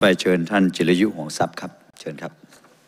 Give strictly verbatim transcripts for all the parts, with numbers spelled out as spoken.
ไปเชิญท่านจิรยุห่วงทรัพย์ครับเชิญครับ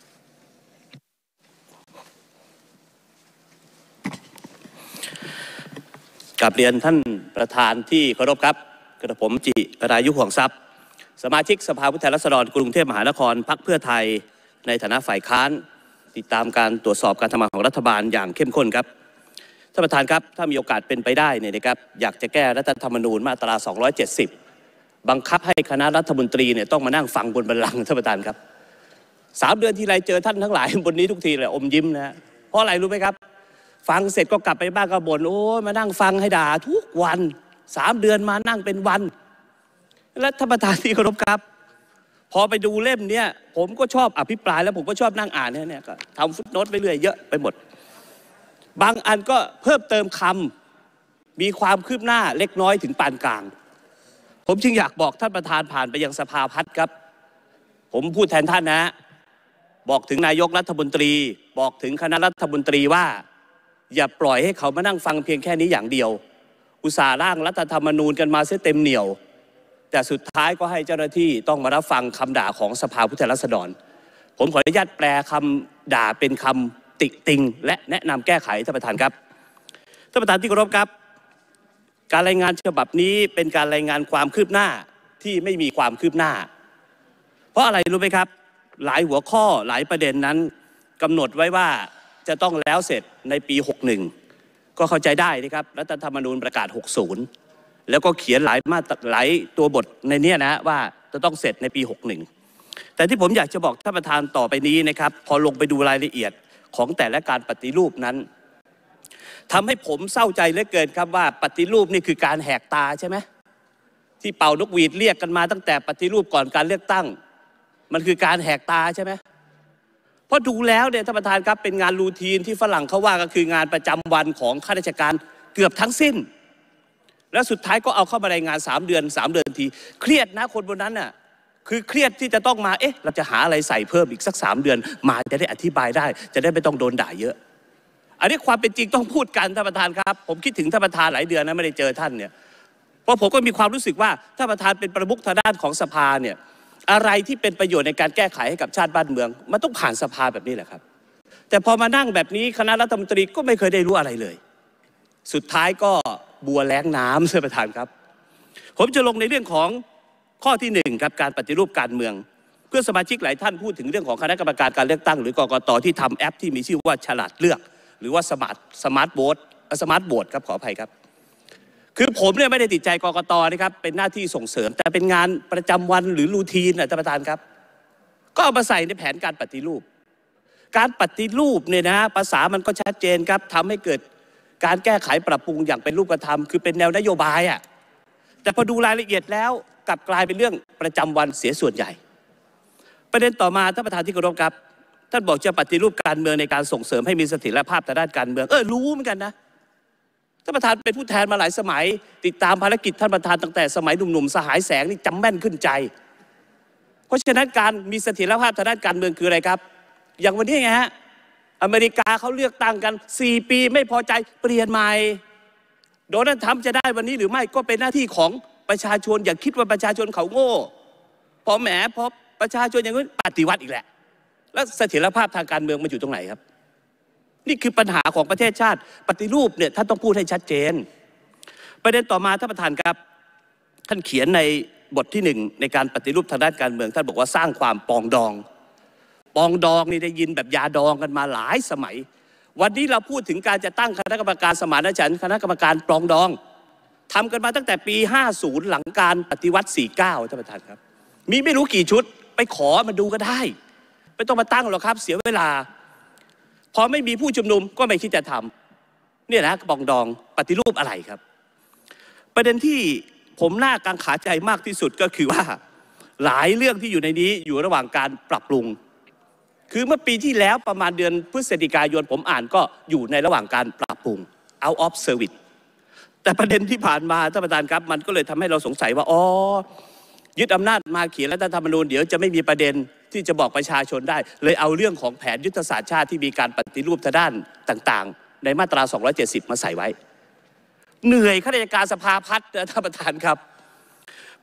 กราบเรียนท่านประธานที่เคารพครับกระผมจิรายุห่วงทรัพย์สมาชิกสภาผู้แทนราษฎรกรุงเทพมหานครพรรคเพื่อไทยในฐานะฝ่ายค้านติดตามการตรวจสอบการทำงานของรัฐบาลอย่างเข้มข้นครับท่านประธานครับถ้ามีโอกาสเป็นไปได้เนี่ยนะครับอยากจะแก้รัฐธรรมนูญมาตราสองร้อยเจ็ดสิบบังคับให้คณะรัฐมนตรีเนี่ยต้องมานั่งฟังบนบัลลังก์ท่านประธานครับสามเดือนทีไรเจอท่านทั้งหลายบนนี้ทุกทีเลยอมยิ้มนะเพราะอะไรรู้ไหมครับฟังเสร็จก็กลับไปบ้านก็บ่นโอ้มานั่งฟังให้ด่าทุกวันสามเดือนมานั่งเป็นวันและท่านประธานที่เคารพครับพอไปดูเล่มเนี้ยผมก็ชอบอภิปรายแล้วผมก็ชอบนั่งอ่านเนี่ยเนี่ยก็ทำฟุตโนตไปเรื่อยเยอะไปหมดบางอันก็เพิ่มเติมคำมีความคืบหน้าเล็กน้อยถึงปานกลางผมจึงอยากบอกท่านประธานผ่านไปยังสภาพัฒน์ครับผมพูดแทนท่านนะบอกถึงนายกรัฐมนตรีบอกถึงคณะรัฐมนตรีว่าอย่าปล่อยให้เขามานั่งฟังเพียงแค่นี้อย่างเดียวอุตส่าห์ร่างรัฐธรรมนูญกันมาเสียเต็มเหนี่ยวแต่สุดท้ายก็ให้เจ้าหน้าที่ต้องมารับฟังคำด่าของสภาผู้แทนราษฎรผมขออนุญาตแปลคำด่าเป็นคำติติงและแนะนำแก้ไขท่านประธานครับท่านประธานที่เคารพครับการรายงานฉบับนี้เป็นการรายงานความคืบหน้าที่ไม่มีความคืบหน้าเพราะอะไรรู้ไหมครับหลายหัวข้อหลายประเด็นนั้นกำหนดไว้ว่าจะต้องแล้วเสร็จในปีหกสิบเอ็ดก็เข้าใจได้นะครับรัฐธรรมนูญประกาศหกสิบแล้วก็เขียนหลายมาตราหลายตัวบทในนี้นะว่าจะต้องเสร็จในปีหกสิบเอ็ดแต่ที่ผมอยากจะบอกท่านประธานต่อไปนี้นะครับพอลงไปดูรายละเอียดของแต่ละการปฏิรูปนั้นทำให้ผมเศร้าใจเหลือเกินครับว่าปฏิรูปนี่คือการแหกตาใช่ไหมที่เป่านกหวีดเรียกกันมาตั้งแต่ปฏิรูปก่อนการเลือกตั้งมันคือการแหกตาใช่ไหมเพราะดูแล้วเนี่ยท่านประธานครับเป็นงานรูทีนที่ฝรั่งเขาว่าก็คืองานประจำวันของข้าราชการเกือบทั้งสิ้นแล้วสุดท้ายก็เอาเข้ามารายงานสามเดือนสามเดือนทีเครียดนะคนบนนั้นน่ะคือเครียดที่จะต้องมาเอ๊ะเราจะหาอะไรใส่เพิ่มอีกสักสามเดือนมาจะได้อธิบายได้จะได้ไม่ต้องโดนด่าเยอะอันนี้ความเป็นจริงต้องพูดกันท่านประธานครับผมคิดถึงท่านประธานหลายเดือนนะไม่ได้เจอท่านเนี่ยเพราะผมก็มีความรู้สึกว่าท่านประธานเป็นประมุขทางด้านของสภาเนี่ยอะไรที่เป็นประโยชน์ในการแก้ไขให้กับชาติบ้านเมืองมันต้องผ่านสภาแบบนี้แหละครับแต่พอมานั่งแบบนี้คณะรัฐมนตรีก็ไม่เคยได้รู้อะไรเลยสุดท้ายก็บัวแล้งน้ำท่านประธานครับผมจะลงในเรื่องของข้อที่หนึ่งครับการปฏิรูปการเมืองเพื่อนสมาชิกหลายท่านพูดถึงเรื่องของคณะกรรมการการเลือกตั้งหรือกกต.ที่ทำแอปที่มีชื่อว่าฉลาดเลือกหรือว่าสมาร์ทสมาร์ทโหวตสมาร์ทโหวตครับขออภัยครับคือผมเนี่ยไม่ได้ติดใจกกต.นะครับเป็นหน้าที่ส่งเสริมแต่เป็นงานประจำวันหรือรูทีนนะท่านประธานครับก็เอามาใส่ในแผนการปฏิรูปการปฏิรูปเนี่ยนะภาษามันก็ชัดเจนครับทำให้เกิดการแก้ไขปรับปรุงอย่างเป็นรูปธรรมคือเป็นแนวนโยบายอ่ะแต่พอดูรายละเอียดแล้วกลับกลายเป็นเรื่องประจำวันเสียส่วนใหญ่ประเด็นต่อมาท่านประธานที่เคารพครับท่านบอกจะปฏิรูปการเมืองในการส่งเสริมให้มีเสถียรภาพทางด้านการเมืองเออรู้เหมือนกันนะท่านประธานเป็นผู้แทนมาหลายสมัยติดตามภารกิจท่านประธานตั้งแต่สมัยหนุ่มๆสหายแสงนี่จำแม่นขึ้นใจเพราะฉะนั้นการมีเสถียรภาพทางด้านการเมืองคืออะไรครับอย่างวันนี้ไงฮะอเมริกาเขาเลือกตั้งกันสี่ปีไม่พอใจเปลี่ยนใหม่โดนัลด์ทรัมป์จะได้วันนี้หรือไม่ก็เป็นหน้าที่ของประชาชนอย่าคิดว่าประชาชนเขาโง่พอแหมพอประชาชนอย่างนี้ปฏิวัติอีกแหละแล้วเสถียรภาพทางการเมืองมันอยู่ตรงไหนครับนี่คือปัญหาของประเทศชาติปฏิรูปเนี่ยท่านต้องพูดให้ชัดเจนประเด็นต่อมาท่านประธานครับท่านเขียนในบทที่หนึ่งในการปฏิรูปทางด้านการเมืองท่านบอกว่าสร้างความปองดองปองดองนี่ได้ยินแบบยาดองกันมาหลายสมัยวันนี้เราพูดถึงการจะตั้งคณะกรรมการสมานฉันท์คณะกรรมการปรองดองทำกันมาตั้งแต่ปีห้าสิบหลังการปฏิวัติสี่สิบเก้าท่านประธานครับมีไม่รู้กี่ชุดไปขอมาดูก็ได้ไม่ต้องมาตั้งหรอกครับเสียเวลาพอไม่มีผู้ชุมนุมก็ไม่คิดจะทำเนี่ยนะปองดองปฏิรูปอะไรครับประเด็นที่ผมน่ากังขาใจมากที่สุดก็คือว่าหลายเรื่องที่อยู่ในนี้อยู่ระหว่างการปรับปรุงคือเมื่อปีที่แล้วประมาณเดือนพฤศจิกายนผมอ่านก็อยู่ในระหว่างการปรับปรุง out of service แต่ประเด็นที่ผ่านมาท่านประธานครับมันก็เลยทำให้เราสงสัยว่าอ๋อยึดอำนาจมาเขียนรัฐธรรมนูญเดี๋ยวจะไม่มีประเด็นที่จะบอกประชาชนได้เลยเอาเรื่องของแผนยุทธศาสตร์ชาติที่มีการปฏิรูปทางด้านต่างๆในมาตราสองร้อยเจ็ดสิบมาใส่ไว้เหนื่อยข้าราชการสภาพัฒน์ท่านประธานครับป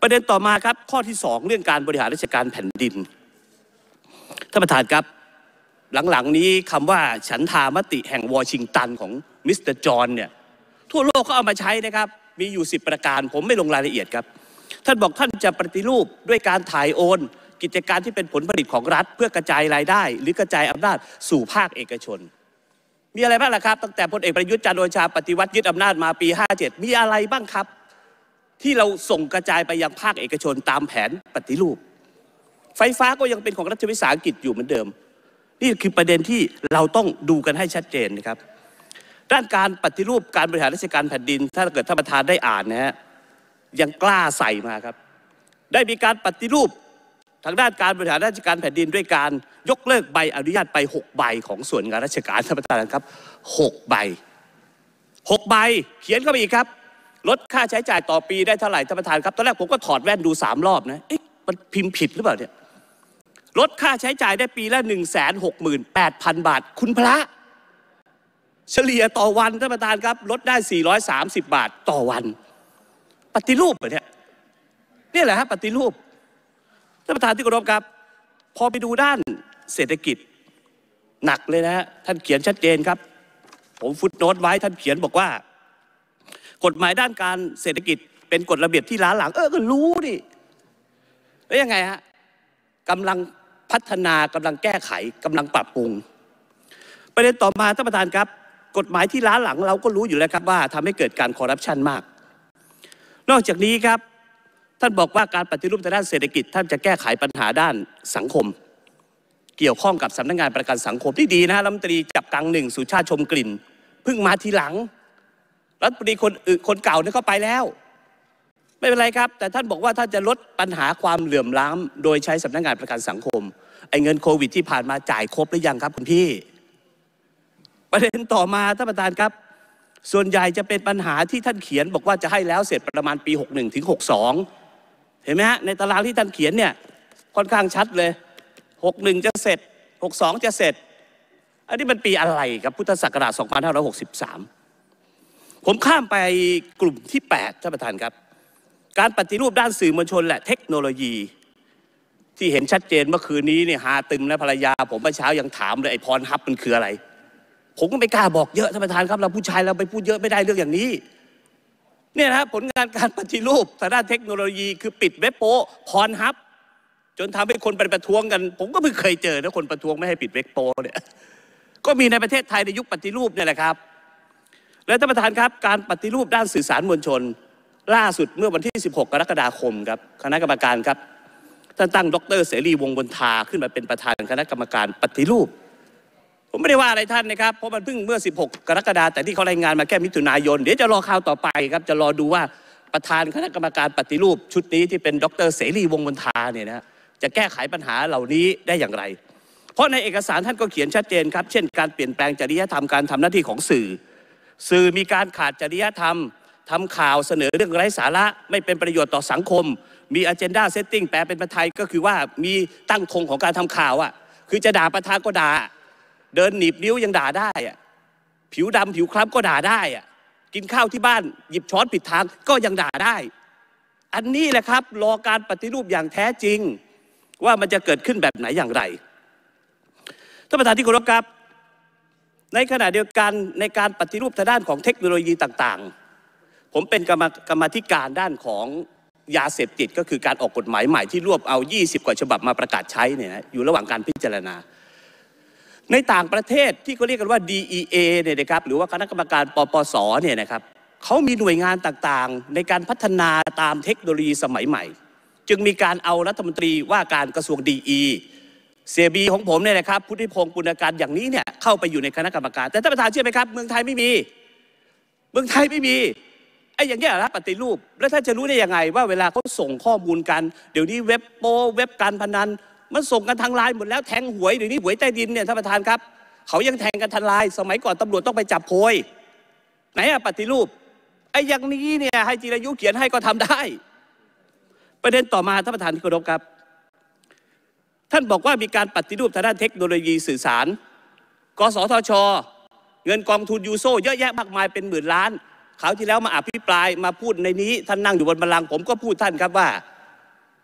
ประเด็นต่อมาครับข้อที่สองเรื่องการบริหารราชการแผ่นดินท่านประธานครับหลังๆนี้คำว่าฉันทามติแห่งวอชิงตันของมิสเตอร์จอห์นเนี่ยทั่วโลกก็เอามาใช้นะครับมีอยู่สิบประการผมไม่ลงรายละเอียดครับท่านบอกท่านจะปฏิรูปด้วยการถ่ายโอนกิจการที่เป็นผลผลิตของรัฐเพื่อกระจายรายได้หรือกระจายอำนาจสู่ภาคเอกชนมีอะไรบ้างล่ะครับตั้งแต่พลเอกประยุทธ์จันทร์โอชาปฏิวัติยึดอำนาจมาปีห้าเจ็ดมีอะไรบ้างครับที่เราส่งกระจายไปยังภาคเอกชนตามแผนปฏิรูปไฟฟ้าก็ยังเป็นของรัฐวิสาหกิจอยู่เหมือนเดิมนี่คือประเด็นที่เราต้องดูกันให้ชัดเจนนะครับด้านการปฏิรูปการบริหารราชการแผ่นดินถ้าเกิดท่านประธานได้อ่านนะฮะยังกล้าใส่มาครับได้มีการปฏิรูปทางด้านการบริหารราชการแผ่นดินด้วยการยกเลิกใบอนุญาตไปหกใบของส่วนงานราชการท่านประธานครับหกใบหกใบเขียนเข้าไปอีกครับลดค่าใช้จ่ายต่อปีได้เท่าไหร่ท่านประธานครับตอนแรกผมก็ถอดแว่นดูสามรอบนะเอ๊ะมันพิมพ์ผิดหรือเปล่าเนี่ยลดค่าใช้จ่ายได้ปีละหนึ่งแสนหกหมื่นแปดพันบาทคุณพระเฉลี่ยต่อวันท่านประธานครับลดได้สี่ร้อยสามสิบบาทต่อวันปฏิรูปเหรอเนี่ยนี่แหละฮะปฏิรูปท่านประธานที่เคารพครับพอไปดูด้านเศรษฐกิจหนักเลยนะฮะท่านเขียนชัดเจนครับผมฟุตโนตไว้ท่านเขียนบอกว่ากฎหมายด้านการเศรษฐกิจเป็นกฎระเบียบที่ล้าหลังเออก็รู้ดิแล้วยังไงฮะกำลังพัฒนากำลังแก้ไขกำลังปรับปรุงประเด็นต่อมาท่านประธานครับกฎหมายที่ล้าหลังเราก็รู้อยู่แล้วครับว่าทำให้เกิดการคอร์รัปชันมากนอกจากนี้ครับท่านบอกว่าการปฏิรูปทางด้านเศรษฐกิจท่านจะแก้ไขปัญหาด้านสังคมเกี่ยวข้องกับสำนักงานประกันสังคมที่ดีนะรัฐมนตรีจับกังหนึ่งสุชาติชมกลิ่นเพิ่งมาทีหลังรัฐมนตรีคนอื่นคนเก่าเนี่ยเขาไปแล้วไม่เป็นไรครับแต่ท่านบอกว่าท่านจะลดปัญหาความเหลื่อมล้ำโดยใช้สำนักงานประกันสังคมไอ้เงินโควิดที่ผ่านมาจ่ายครบหรือยังครับคุณพี่ประเด็นต่อมาท่านประธานครับส่วนใหญ่จะเป็นปัญหาที่ท่านเขียนบอกว่าจะให้แล้วเสร็จประมาณปีหกสิบเอ็ดถึงหกสิบสองเห็นไหมฮะในตารางที่ท่านเขียนเนี่ยค่อนข้างชัดเลยหกสิบเอ็ดจะเสร็จหกสิบสองจะเสร็จอันนี้มันปีอะไรครับพุทธศักราชสองพันห้าร้อยหกสิบสามผมข้ามไปกลุ่มที่แปดท่านประธานครับการปฏิรูปด้านสื่อมวลชนและเทคโนโลยีที่เห็นชัดเจนเมื่อคืนนี้เนี่ยหาตึมและภรรยาผมเมื่อเช้ายังถามเลยไอ้พรฮับมันคืออะไรผมก็ไม่กล้าบอกเยอะท่านประธานครับเราผู้ชายเราไปพูดเยอะไม่ได้เรื่องอย่างนี้เนี่ยนะผลงานการปฏิรูปทางด้านเทคโนโลยีคือปิดเว็บโป้พรฮับจนทำให้คนไปประท้วงกันผมก็ไม่เคยเจอนะคนประท้วงไม่ให้ปิดเว็บโป้เนี่ยก็มีในประเทศไทยในยุคปฏิรูปเนี่ยแหละครับและท่านประธานครับการปฏิรูปด้านสื่อสารมวลชนล่าสุดเมื่อวันที่สิบหกกรกฎาคมครับคณะกรรมการครับท่านตั้งดร.เสรีวงศ์บนทาขึ้นมาเป็นประธานคณะกรรมการปฏิรูปผมไม่ได้ว่าอะไรท่านนะครับเพราะมันเพิ่งเมื่อสิบหกกรกฎาคมแต่ที่เขารายงานมาแค่มิถุนายนเดี๋ยวจะรอข่าวต่อไปครับจะรอดูว่าประธานคณะกรรมการปฏิรูปชุดนี้ที่เป็นดร.เสรีวงศ์บนทาเนี่ยนะจะแก้ไขปัญหาเหล่านี้ได้อย่างไรเพราะในเอกสารท่านก็เขียนชัดเจนครับเช่นการเปลี่ยนแปลงจริยธรรมการทำหน้าที่ของสื่อสื่อมีการขาดจริยธรรมทำข่าวเสนอเรื่องไร้สาระไม่เป็นประโยชน์ต่อสังคมมี agenda setting แปลเป็นภาษาไทยก็คือว่ามีตั้งธงของการทำข่าวอ่ะคือจะด่าประธานก็ด่าเดินหนีบนิ้วยังด่าได้อ่ะผิวดำผิวคล้ำก็ด่าได้อ่ะกินข้าวที่บ้านหยิบช้อนผิดทางก็ยังด่าได้อันนี้แหละครับรอการปฏิรูปอย่างแท้จริงว่ามันจะเกิดขึ้นแบบไหนอย่างไรท่านประธานที่เคารพครับในขณะเดียวกันในการปฏิรูปทางด้านของเทคโนโลยีต่างๆผมเป็นกรรมกรรมธิการด้านของยาเสพติดก็คือการออกกฎหมายใหม่ที่รวบเอายี่สิบกว่าฉบับมาประกาศใช้เนี่ยนะอยู่ระหว่างการพิจารณาในต่างประเทศที่เขาเรียกกันว่า ดี อี เอ เนี่ยนะครับหรือว่าคณะกรรมการปปสเนี่ยนะครับเขามีหน่วยงานต่างๆในการพัฒนาตามเทคโนโลยีสมัยใหม่จึงมีการเอารัฐมนตรีว่าการกระทรวงดีอีเสียบีของผมเนี่ยนะครับพุทธิพงศ์ปุณการอย่างนี้เนี่ยเข้าไปอยู่ในคณะกรรมการแต่ท่านประธานเชื่อไหมครับเมืองไทยไม่มีเมืองไทยไม่มีไอ้อย่างเงี้ยนะปฏิรูปแล้วท่านจะรู้ได้ยังไงว่าเวลาเขาส่งข้อมูลกันเดี๋ยวนี้เว็บโปเว็บการพนันมันส่งกันทางไลน์หมดแล้วแทงหวยเดี๋ยวนี้หวยใต้ดินเนี่ยท่านประธานครับเขายังแทงกันทางไลน์สมัยก่อนตำรวจต้องไปจับโพยไหนอะปฏิรูปไอ้อย่างนี้เนี่ยให้จิรายุเขียนให้ก็ทำได้ประเด็นต่อมาท่านประธานที่เคารพครับท่านบอกว่ามีการปฏิรูปทางด้านเทคโนโลยีสื่อสารกสทช.เงินกองทุนยูโซเยอะแยะมากมายเป็นหมื่นล้านคราวที่แล้วมาอภิปรายมาพูดในนี้ท่านนั่งอยู่บนบัลลังก์ผมก็พูดท่านครับว่า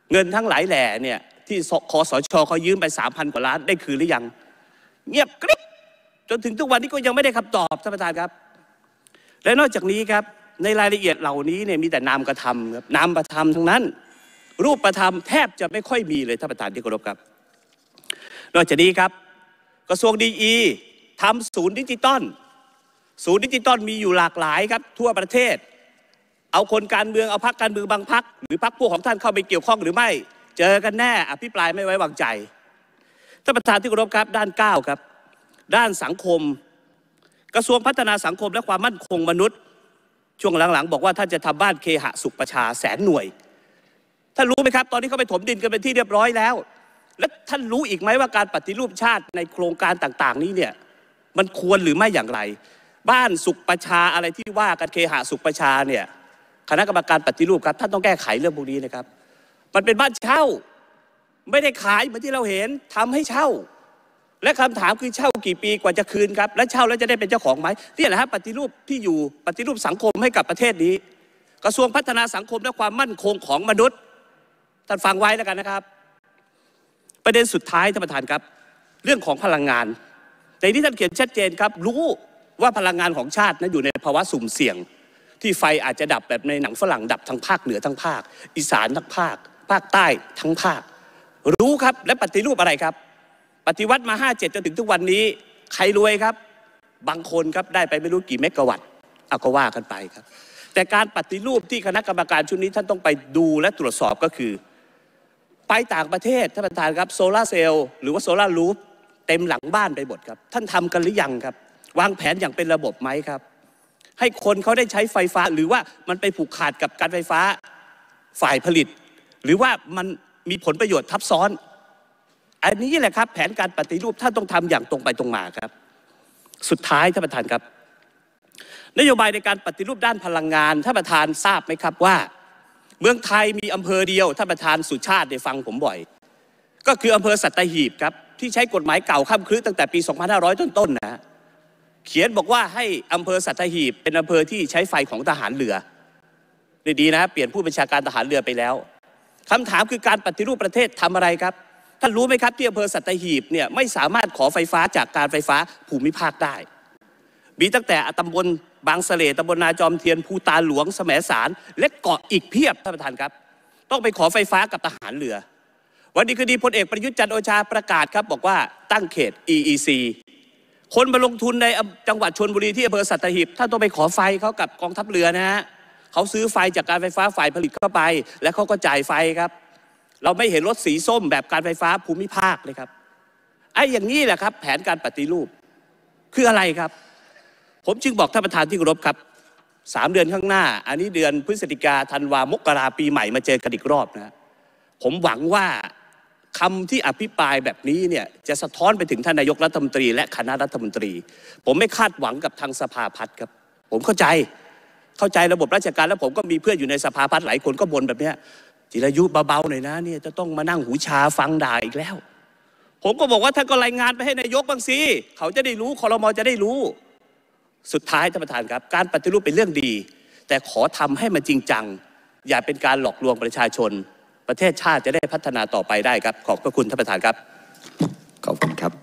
เงินทั้งหลายแหล่เนี่ยที่คสชเขายืมไปสามพันกว่าล้านได้คืนหรือยังเงียบกริบจนถึงทุกวันนี้ก็ยังไม่ได้คำตอบท่านประธานครับและนอกจากนี้ครับในรายละเอียดเหล่านี้เนี่ยมีแต่นามกระทำครับนามประธรรมทั้งนั้นรูปประธรรมแทบจะไม่ค่อยมีเลยท่านประธานที่เคารพครับนอกจากนี้ครับกระทรวงดีอีทำศูนย์ดิจิตอลศูนย์ดิจิตอลมีอยู่หลากหลายครับทั่วประเทศเอาคนการเมืองเอาพรรคการเมืองบางพรรคหรือพรรคพวกของท่านเข้าไปเกี่ยวข้องหรือไม่เจอกันแน่อภิปรายไม่ไว้วางใจท่านประธานที่เคารพครับด้านเก้าครับด้านสังคมกระทรวงพัฒนาสังคมและความมั่นคงมนุษย์ช่วงหลังๆบอกว่าท่านจะทำบ้านเคหะสุขประชาแสนหน่วยท่านรู้ไหมครับตอนนี้เขาไปถมดินกันเป็นที่เรียบร้อยแล้วและท่านรู้อีกไหมว่าการปฏิรูปชาติในโครงการต่างๆนี้เนี่ยมันควรหรือไม่อย่างไรบ้านสุขประชาอะไรที่ว่ากันเคหะสุขประชาเนี่ยคณะกรรมการปฏิรูปครับท่านต้องแก้ไขเรื่องพวกนี้นะครับมันเป็นบ้านเช่าไม่ได้ขายเหมือนที่เราเห็นทำให้เช่าและคำถามคือเช่ากี่ปีกว่าจะคืนครับและเช่าแล้วจะได้เป็นเจ้าของไหมนี่แหละครับปฏิรูปที่อยู่ปฏิรูปสังคมให้กับประเทศนี้กระทรวงพัฒนาสังคมและความมั่นคงของมนุษย์ท่านฟังไว้แล้วกันนะครับประเด็นสุดท้ายท่านประธานครับเรื่องของพลังงานในที่ท่านเขียนชัดเจนครับรู้ว่าพลังงานของชาตินั้นอยู่ในภาวะสุ่มเสี่ยงที่ไฟอาจจะดับแบบในหนังฝรั่งดับทั้งภาคเหนือทั้งภาคอีสานทั้งภาคภาคใต้ทั้งภาครู้ครับและปฏิรูปอะไรครับปฏิวัติมาห้าเจ็ดจนถึงทุกวันนี้ใครรวยครับบางคนครับได้ไปไม่รู้กี่เมกะวัตต์เอาก็ว่ากันไปครับแต่การปฏิรูปที่คณะกรรมการชุดนี้ท่านต้องไปดูและตรวจสอบก็คือไปต่างประเทศท่านประธานครับโซลาร์เซลล์หรือว่าโซลาร์รูฟเต็มหลังบ้านไปหมดครับท่านทำกันหรือยังครับวางแผนอย่างเป็นระบบไหมครับให้คนเขาได้ใช้ไฟฟ้าหรือว่ามันไปผูกขาดกับการไฟฟ้าฝ่ายผลิตหรือว่ามันมีผลประโยชน์ทับซ้อนอันนี้แหละครับแผนการปฏิรูปท่านต้องทำอย่างตรงไปตรงมาครับสุดท้ายท่านประธานครับนโยบายในการปฏิรูปด้านพลังงานท่านประธานทราบไหมครับว่าเมืองไทยมีอำเภอเดียวท่านประธานสุชาติได้ฟังผมบ่อยก็คืออำเภอสัตหีบครับที่ใช้กฎหมายเก่าข้ามครื้ตั้งแต่ปีสองพันห้าร้อยต้นๆนะเขียนบอกว่าให้อำเภอสัตหีบเป็นอำเภอที่ใช้ไฟของทหารเรือดีๆนะเปลี่ยนผู้บัญชาการทหารเรือไปแล้วคำถามคือการปฏิรูปประเทศทำอะไรครับท่านรู้ไหมครับที่อำเภอสัตหีบเนี่ยไม่สามารถขอไฟฟ้าจากการไฟฟ้าภูมิภาคได้มีตั้งแต่ตำบลบางสะเลตำบลนาจอมเทียนภูตาหลวงแสมสารและเกาะอีกเพียบท่านประธานครับต้องไปขอไฟฟ้ากับทหารเรือวันนี้คดีพลเอกประยุทธ์จันทร์โอชาประกาศครับบอกว่าตั้งเขต อี อี ซี คนมาลงทุนในจังหวัดชลบุรีที่อำเภอสัตหีบท่านต้องไปขอไฟเขากับกองทัพเรือนะฮะเขาซื้อไฟจากการไฟฟ้าฝ่ายผลิตเข้าไปและเขาก็จ่ายไฟครับเราไม่เห็นรถสีส้มแบบการไฟฟ้าภูมิภาคเลยครับไอ้อย่างนี้แหละครับแผนการปฏิรูปคืออะไรครับผมจึงบอกท่านประธานที่เคารพครับสามเดือนข้างหน้าอันนี้เดือนพฤศจิกาธันวามกราปีใหม่มาเจอกันอีกรอบนะผมหวังว่าคำที่อภิปรายแบบนี้เนี่ยจะสะท้อนไปถึงท่านนายกรัฐมนตรีและคณะรัฐมนตรีผมไม่คาดหวังกับทางสภาพัฒน์ครับผมเข้าใจเข้าใจระบบราชการแล้วผมก็มีเพื่อนอยู่ในสภาพัฒน์หลายคนก็บ่นแบบนี้จิรายุเบาๆหน่อยนะเนี่ยจะต้องมานั่งหูชาฟังด่าอีกแล้วผมก็บอกว่าท่านก็รายงานไปให้นายกบ้างสิเขาจะได้รู้ครม.จะได้รู้สุดท้ายท่านประธานครับการปฏิรูปเป็นเรื่องดีแต่ขอทำให้มันจริงจังอย่าเป็นการหลอกลวงประชาชนประเทศชาติจะได้พัฒนาต่อไปได้ครับขอบพระคุณท่านประธานครับขอบคุณครับ